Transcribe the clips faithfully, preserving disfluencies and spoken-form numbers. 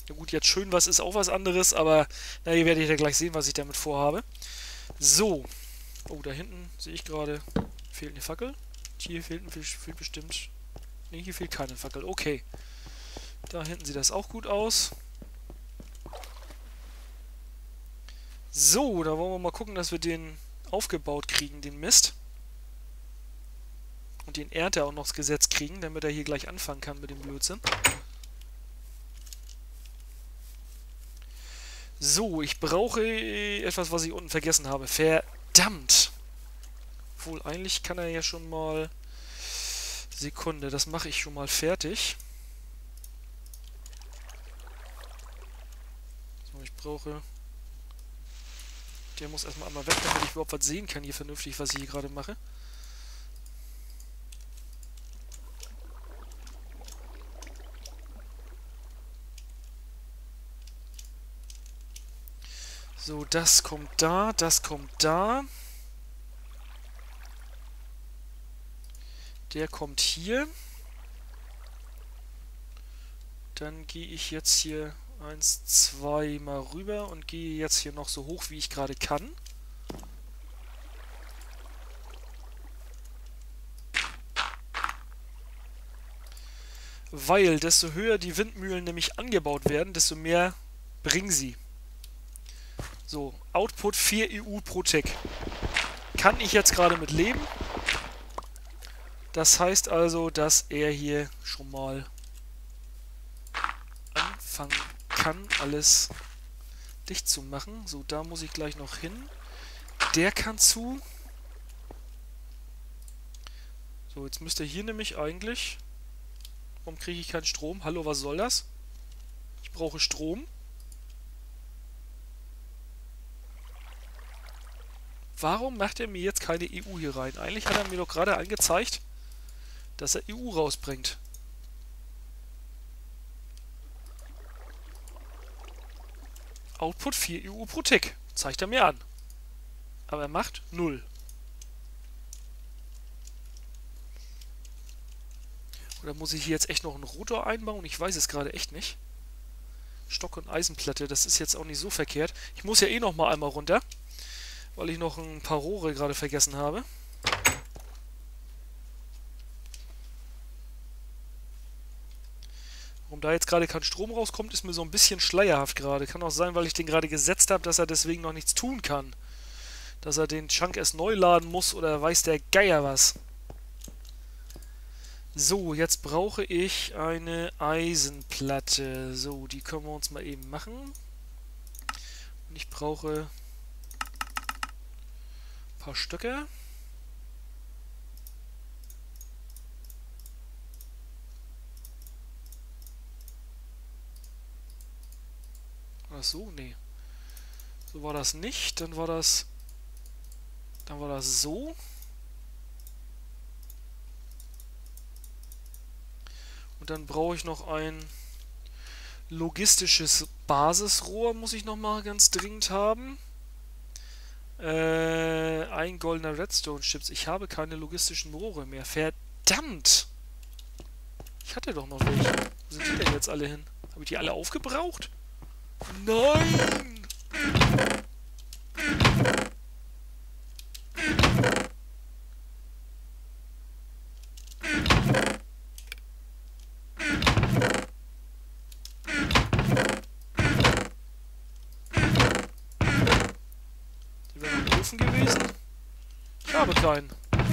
Na gut, jetzt schön was ist auch was anderes, aber na, ihr werdet ja gleich sehen, was ich damit vorhabe. So. Oh, da hinten sehe ich gerade, fehlt eine Fackel. Hier fehlt, fehlt bestimmt... Ne, hier fehlt keine Fackel. Okay. Da hinten sieht das auch gut aus. So, da wollen wir mal gucken, dass wir den aufgebaut kriegen, den Mist. Und den Ernte auch noch das Gesetz kriegen, damit er hier gleich anfangen kann mit dem Blödsinn. So, ich brauche etwas, was ich unten vergessen habe. Verdammt! Obwohl, eigentlich kann er ja schon mal... Sekunde, das mache ich schon mal fertig. So, ich brauche... Der muss erstmal einmal weg, damit ich überhaupt was sehen kann hier vernünftig, was ich hier gerade mache. So, das kommt da, das kommt da. Der kommt hier. Dann gehe ich jetzt hier eins, zwei mal rüber und gehe jetzt hier noch so hoch, wie ich gerade kann. Weil desto höher die Windmühlen nämlich angebaut werden, desto mehr bringen sie. So, Output vier E U pro Tick. Kann ich jetzt gerade mit leben. Das heißt also, dass er hier schon mal anfangen kann, alles dicht zu machen. So, da muss ich gleich noch hin. Der kann zu. So, jetzt müsste hier nämlich eigentlich... Warum kriege ich keinen Strom? Hallo, was soll das? Ich brauche Strom. Warum macht er mir jetzt keine E U hier rein? Eigentlich hat er mir doch gerade angezeigt, dass er E U rausbringt. Output vier E U pro Tick. Zeigt er mir an. Aber er macht null. Oder muss ich hier jetzt echt noch einen Rotor einbauen? Ich weiß es gerade echt nicht. Stock- und Eisenplatte, das ist jetzt auch nicht so verkehrt. Ich muss ja eh noch mal einmal runter, weil ich noch ein paar Rohre gerade vergessen habe. Warum da jetzt gerade kein Strom rauskommt, ist mir so ein bisschen schleierhaft gerade. Kann auch sein, weil ich den gerade gesetzt habe, dass er deswegen noch nichts tun kann. Dass er den Chunk erst neu laden muss oder weiß der Geier was. So, jetzt brauche ich eine Eisenplatte. So, die können wir uns mal eben machen. Und ich brauche ein paar Stöcke. War das so? Nee. So war das nicht. Dann war das... Dann war das so. Und dann brauche ich noch ein logistisches Basisrohr, muss ich noch mal ganz dringend haben. Äh, ein goldener Redstone-Chips. Ich habe keine logistischen Rohre mehr. Verdammt! Ich hatte doch noch welche. Wo sind die denn jetzt alle hin? Habe ich die alle aufgebraucht? Nein! Die wären im Ofen gewesen. Ich habe keinen.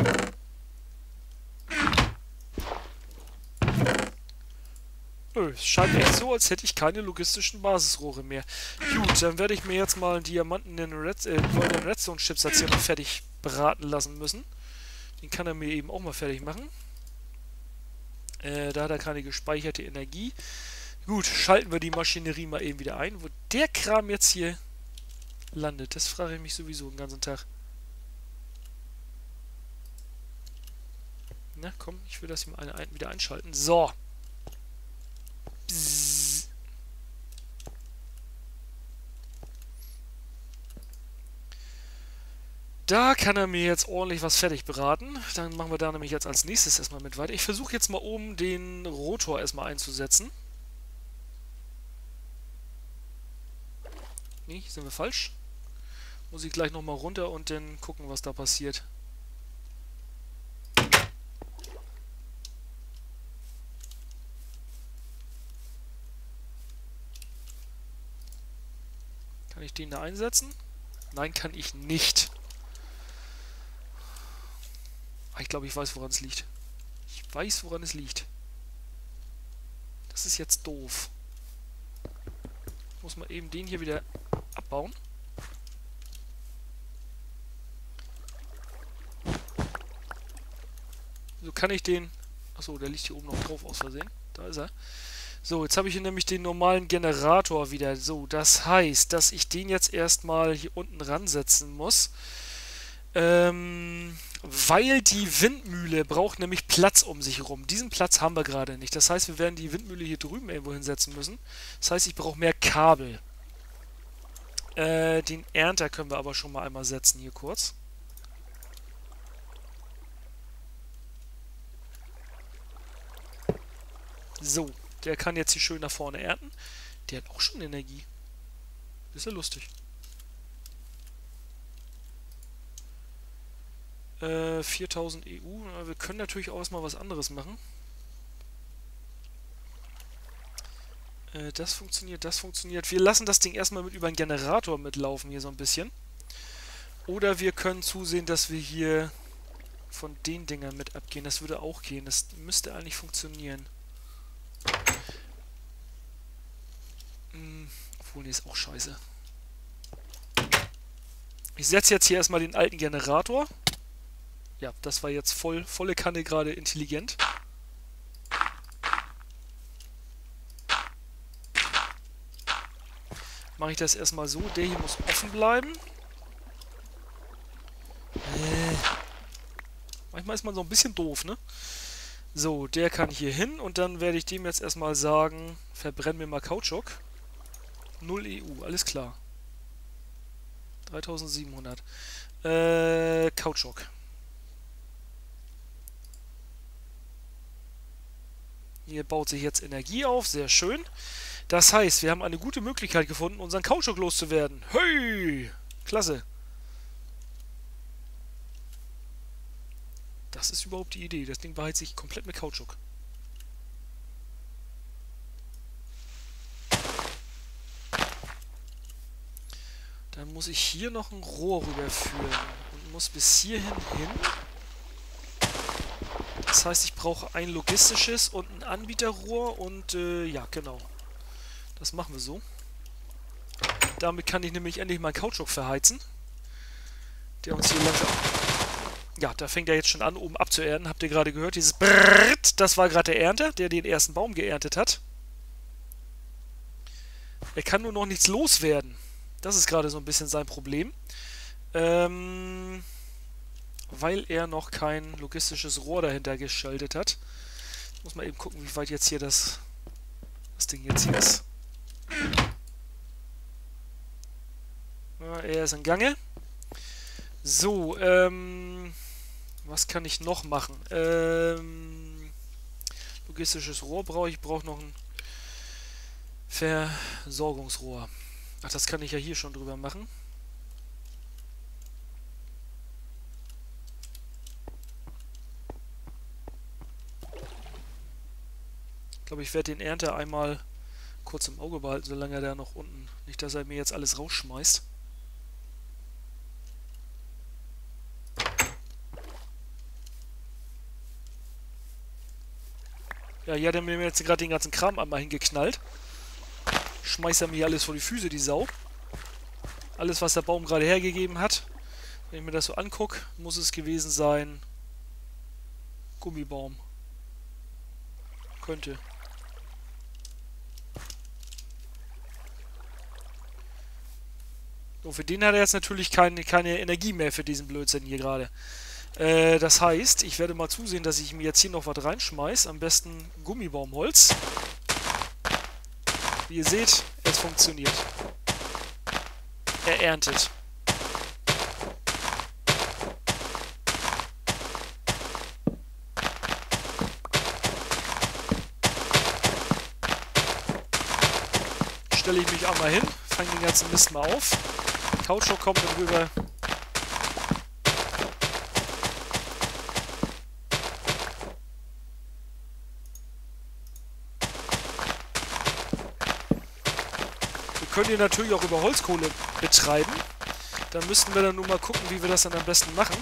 Nö, es scheint echt so, als hätte ich keine logistischen Basisrohre mehr. Gut, dann werde ich mir jetzt mal einen Diamanten in Red, äh, goldenen Redstone-Chips jetzt hier noch fertig braten lassen müssen. Den kann er mir eben auch mal fertig machen. Äh, da hat er keine gespeicherte Energie. Gut, schalten wir die Maschinerie mal eben wieder ein. Wo der Kram jetzt hier landet, das frage ich mich sowieso den ganzen Tag. Na komm, ich will das hier mal eine, ein, wieder einschalten. So. Bzzz. Da kann er mir jetzt ordentlich was fertig beraten. Dann machen wir da nämlich jetzt als nächstes erstmal mit weiter. Ich versuche jetzt mal oben den Rotor erstmal einzusetzen. Nee, sind wir falsch. Muss ich gleich nochmal runter und dann gucken, was da passiert. Kann ich den da einsetzen? Nein, kann ich nicht. Ah, ich glaube, ich weiß, woran es liegt. Ich weiß, woran es liegt. Das ist jetzt doof. Muss man eben den hier wieder abbauen. So kann ich den... Achso, der liegt hier oben noch drauf aus Versehen. Da ist er. So, jetzt habe ich hier nämlich den normalen Generator wieder. So, das heißt, dass ich den jetzt erstmal hier unten ransetzen muss. Ähm, weil die Windmühle braucht nämlich Platz um sich herum. Diesen Platz haben wir gerade nicht. Das heißt, wir werden die Windmühle hier drüben irgendwo hinsetzen müssen. Das heißt, ich brauche mehr Kabel. Äh, den Ernter können wir aber schon mal einmal setzen hier kurz. So, der kann jetzt hier schön nach vorne ernten. Der hat auch schon Energie. Das ist ja lustig. Äh, viertausend E U. Wir können natürlich auch erstmal was anderes machen. Äh, das funktioniert, das funktioniert. Wir lassen das Ding erstmal mit über einen Generator mitlaufen hier so ein bisschen. Oder wir können zusehen, dass wir hier von den Dingern mit abgehen. Das würde auch gehen. Das müsste eigentlich funktionieren. Hm, obwohl, nee, ist auch scheiße. Ich setze jetzt hier erstmal den alten Generator. Ja, das war jetzt voll, volle Kanne gerade intelligent. Mache ich das erstmal so. Der hier muss offen bleiben. Äh. Manchmal ist man so ein bisschen doof, ne? So, der kann hier hin und dann werde ich dem jetzt erstmal sagen, verbrenn mir mal Kautschuk. null E U, alles klar. dreitausendsiebenhundert. Äh, Kautschuk. Hier baut sich jetzt Energie auf, sehr schön. Das heißt, wir haben eine gute Möglichkeit gefunden, unseren Kautschuk loszuwerden. Hey! Klasse. Das ist überhaupt die Idee. Das Ding beheizt sich komplett mit Kautschuk. Dann muss ich hier noch ein Rohr rüberführen und muss bis hierhin hin. Das heißt, ich brauche ein logistisches und ein Anbieterrohr und äh, ja, genau. Das machen wir so. Damit kann ich nämlich endlich meinen Kautschuk verheizen. Der uns hier langsam... Ja, da fängt er jetzt schon an, oben abzuernten. Habt ihr gerade gehört? Dieses Brrrrt, das war gerade der Ernter, der den ersten Baum geerntet hat. Er kann nur noch nichts loswerden. Das ist gerade so ein bisschen sein Problem. Ähm, weil er noch kein logistisches Rohr dahinter geschaltet hat. Muss man eben gucken, wie weit jetzt hier das, das Ding jetzt hier ist. Ja, er ist in Gange. So, ähm... was kann ich noch machen? Ähm, logistisches Rohr brauche ich. Ich brauche noch ein Versorgungsrohr. Ach, das kann ich ja hier schon drüber machen. Ich glaube, ich werde den Ernter einmal kurz im Auge behalten, solange er da noch unten... Nicht, dass er mir jetzt alles rausschmeißt. Ja, hier hat er mir jetzt gerade den ganzen Kram einmal hingeknallt. Schmeißt er mir alles vor die Füße, die Sau. Alles, was der Baum gerade hergegeben hat. Wenn ich mir das so angucke, muss es gewesen sein... Gummibaum. Könnte. So, für den hat er jetzt natürlich keine, keine Energie mehr für diesen Blödsinn hier gerade. Äh, das heißt, ich werde mal zusehen, dass ich mir jetzt hier noch was reinschmeiß. Am besten Gummibaumholz. Wie ihr seht, es funktioniert. Er erntet. Stelle ich mich einmal hin, fangen den ganzen Mist mal auf. Kautschuk kommt dann rüber. Wir können hier natürlich auch über Holzkohle betreiben. Da müssten wir dann nur mal gucken, wie wir das dann am besten machen.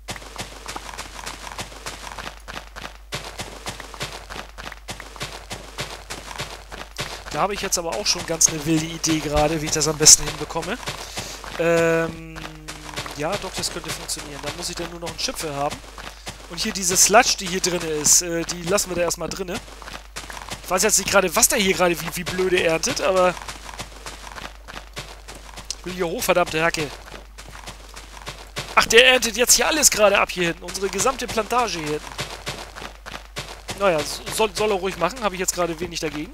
Da habe ich jetzt aber auch schon ganz eine wilde Idee gerade, wie ich das am besten hinbekomme. Ähm, ja, doch, das könnte funktionieren. Da muss ich dann nur noch einen Chip für haben. Und hier diese Sludge, die hier drin ist, äh, die lassen wir da erstmal drinne. Ich weiß jetzt nicht gerade, was der hier gerade wie, wie blöde erntet, aber... Ich will hier hoch, verdammte Hacke. Ach, der erntet jetzt hier alles gerade ab hier hinten. Unsere gesamte Plantage hier hinten. Naja, soll, soll er ruhig machen. Habe ich jetzt gerade wenig dagegen.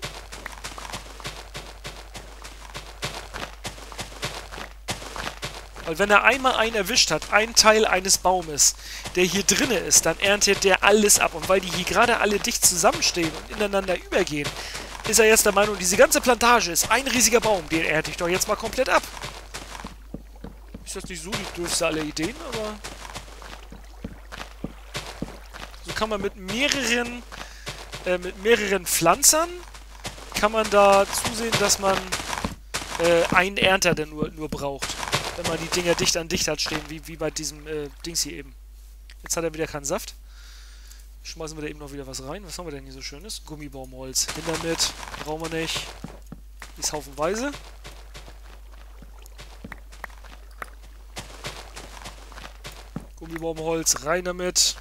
Weil wenn er einmal einen erwischt hat, einen Teil eines Baumes, der hier drinne ist, dann erntet der alles ab. Und weil die hier gerade alle dicht zusammenstehen und ineinander übergehen, ist er jetzt der Meinung, diese ganze Plantage ist ein riesiger Baum. Den ernte ich doch jetzt mal komplett ab. Ist das nicht so die dürfste aller Ideen, aber... So kann man mit mehreren, äh, mit mehreren Pflanzern, kann man da zusehen, dass man äh, einen Ernter denn nur, nur braucht. Wenn man die Dinger dicht an dicht hat stehen, wie, wie bei diesem äh, Dings hier eben. Jetzt hat er wieder keinen Saft. Schmeißen wir da eben noch wieder was rein. Was haben wir denn hier so Schönes? Gummibaumholz. Hin damit. Brauchen wir nicht. Ist haufenweise. Gummibaumholz. Rein damit.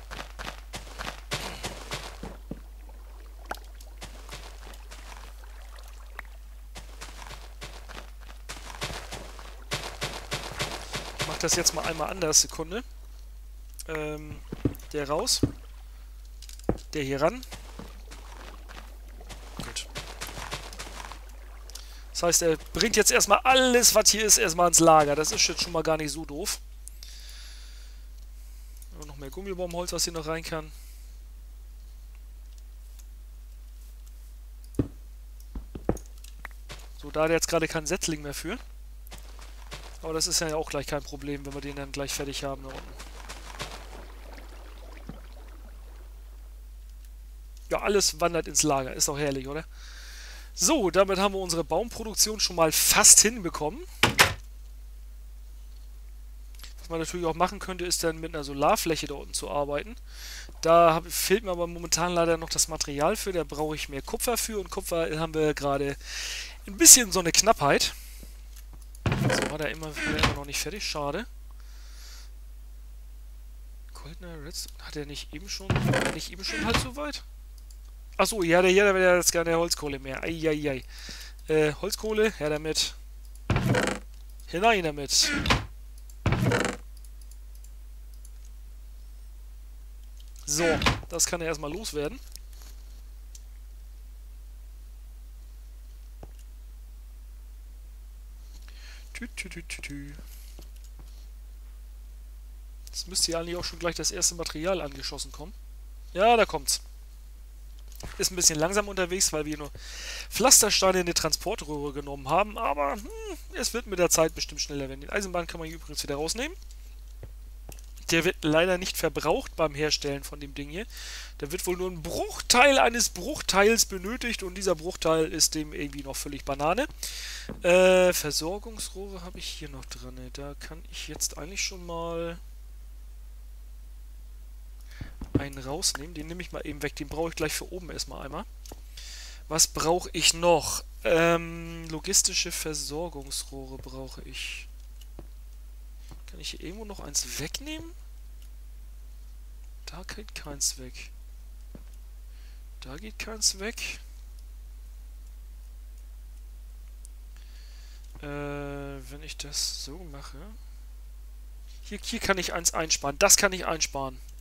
Das jetzt mal einmal anders, Sekunde. Ähm, der raus. Der hier ran. Gut. Das heißt, er bringt jetzt erstmal alles, was hier ist, erstmal ins Lager. Das ist jetzt schon mal gar nicht so doof. Und noch mehr Gummibaumholz, was hier noch rein kann. So, da hat er jetzt gerade keinen Setzling mehr für. Aber das ist ja auch gleich kein Problem, wenn wir den dann gleich fertig haben da unten. Ja, alles wandert ins Lager. Ist doch herrlich, oder? So, damit haben wir unsere Baumproduktion schon mal fast hinbekommen. Was man natürlich auch machen könnte, ist dann mit einer Solarfläche da unten zu arbeiten. Da hab, fehlt mir aber momentan leider noch das Material für. Da brauche ich mehr Kupfer für. Und Kupfer haben wir gerade ein bisschen so eine Knappheit. So, war der immer, war der immer noch nicht fertig. Schade. Goldener Redstone. Hat er nicht eben schon... War er nicht eben schon halt so weit? Achso, ja, der hier, der will ja jetzt gerne Holzkohle mehr. Eieiei. Äh, Holzkohle, her damit. Hinein damit. So, das kann er erstmal loswerden. Tü, tü, tü, tü, tü. Jetzt müsste hier eigentlich auch schon gleich das erste Material angeschossen kommen. Ja, da kommt's. Ist ein bisschen langsam unterwegs, weil wir nur Pflastersteine in die Transportröhre genommen haben, aber hm, es wird mit der Zeit bestimmt schneller werden. Den Eisenbahn kann man hier übrigens wieder rausnehmen. Der wird leider nicht verbraucht beim Herstellen von dem Ding hier. Da wird wohl nur ein Bruchteil eines Bruchteils benötigt und dieser Bruchteil ist dem irgendwie noch völlig Banane. Äh, Versorgungsrohre habe ich hier noch dran. Da kann ich jetzt eigentlich schon mal einen rausnehmen. Den nehme ich mal eben weg. Den brauche ich gleich für oben erstmal einmal. Was brauche ich noch? Ähm, logistische Versorgungsrohre brauche ich. Kann ich hier irgendwo noch eins wegnehmen? Da geht keins weg. Da geht keins weg. Äh, wenn ich das so mache... Hier, hier kann ich eins einsparen. Das kann ich einsparen.